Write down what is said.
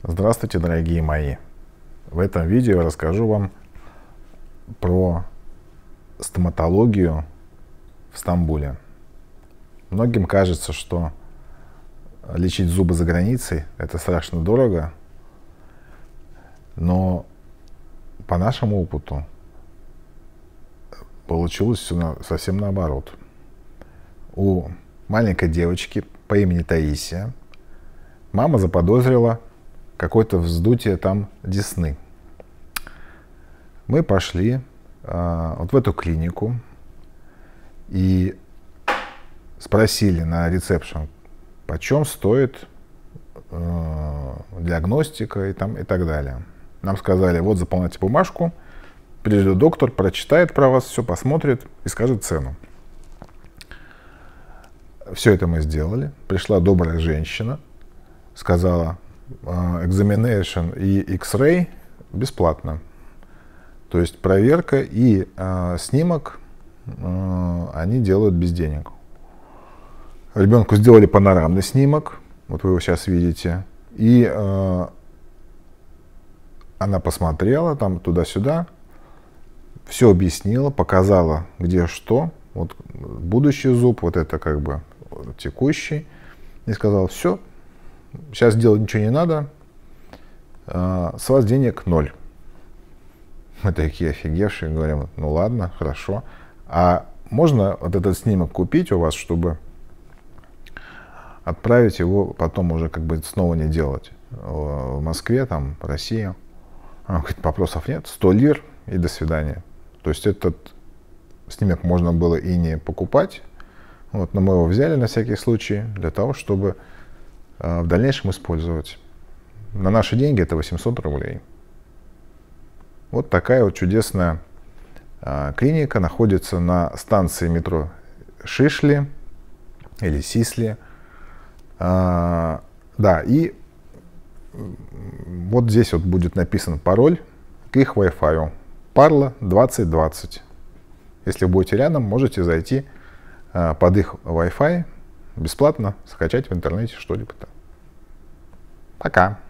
Здравствуйте, дорогие мои! В этом видео я расскажу вам про стоматологию в Стамбуле. Многим кажется, что лечить зубы за границей — это страшно дорого, но по нашему опыту получилось все совсем наоборот. У маленькой девочки по имени Таисия мама заподозрила какое-то вздутие там десны. Мы пошли вот в эту клинику и спросили на ресепшн, почем стоит диагностика и так далее. Нам сказали: вот заполняйте бумажку, придет доктор, прочитает про вас все, посмотрит и скажет цену. Все это мы сделали. Пришла добрая женщина, сказала: examination и X-ray бесплатно. То есть проверка и снимок они делают без денег. Ребенку сделали панорамный снимок, вот вы его сейчас видите, и она посмотрела там туда-сюда, все объяснила, показала, где что. Вот будущий зуб, вот это как бы текущий, и сказала: все, сейчас делать ничего не надо, с вас денег 0. Мы такие офигевшие, говорим: ну ладно, хорошо. А можно вот этот снимок купить у вас, чтобы отправить его потом уже как бы снова не делать в Москве, там, в России? Она говорит: вопросов нет, 100 лир и до свидания. То есть этот снимок можно было и не покупать, вот, но мы его взяли на всякий случай для того, чтобы в дальнейшем использовать. На наши деньги это 800 рублей. Вот такая вот чудесная клиника находится на станции метро Шишли или Сисли. Да, и вот здесь вот будет написан пароль к их Wi-Fi. Parla 2020. Если вы будете рядом, можете зайти под их Wi-Fi, бесплатно скачать в интернете что-либо там. Пока.